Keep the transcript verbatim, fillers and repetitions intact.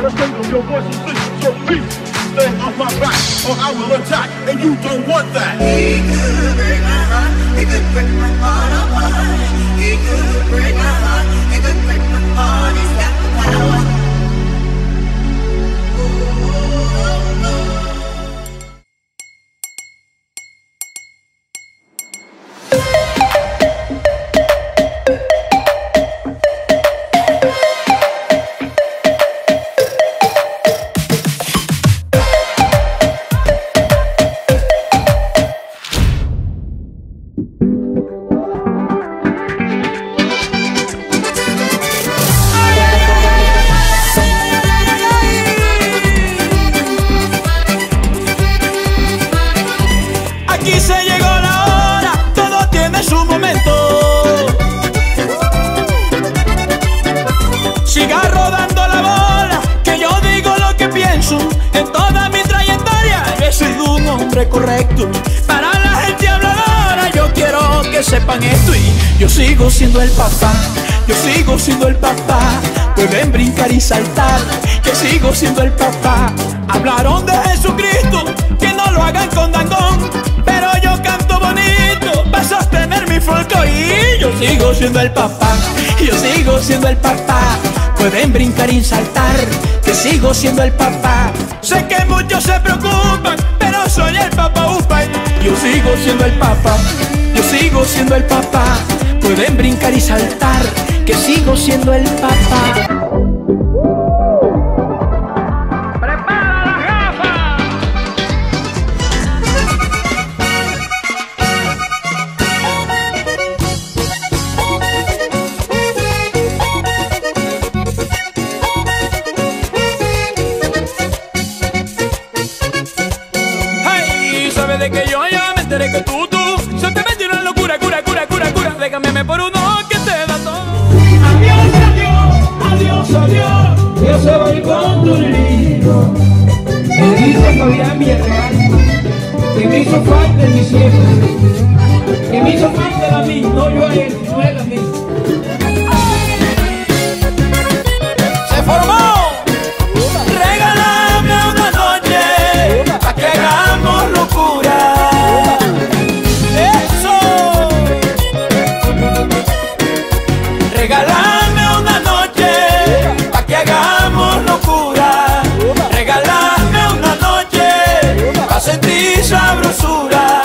The sound of your voice is this, so please stay off my back, or I will attack, and you don't want that. He could break my heart, he could break my heart apart. He could break my heart, he could break my heart. He's got the power. Aquí se llegó la hora, todo tiene su momento. Siga rodando la bola, que yo digo lo que pienso. En toda mi trayectoria he sido un hombre correcto. Para la gente habladora yo quiero que sepan esto. Y yo sigo siendo el papá, yo sigo siendo el papá. Pueden brincar y saltar, que sigo siendo el papá. Hablaron de Jesucristo, que no lo hagan con dangón, pero yo canto bonito para sostener mi folclore. Y yo sigo siendo el papá, yo sigo siendo el papá. Pueden brincar y saltar, que sigo siendo el papá. Sé que muchos se preocupan, pero soy el papá upa. Yo sigo siendo el papá, yo sigo siendo el papá. Pueden brincar y saltar, que sigo siendo el papá. De que yo ya me enteré que tú, tú se te metió una locura, cura, cura, cura, cura. Déjame por uno que te da todo. Adiós, adiós, adiós, adiós. Yo se voy con tu libro. Me dice Fabián Villarreal que me hizo falta en diciembre, que me hizo falta a mí, no yo a él, no él a mí. Se formó. Regálame una noche pa' que hagamos locura. Eso. Regálame una noche pa' que hagamos locura. Regálame una noche pa' sentir sabrosura.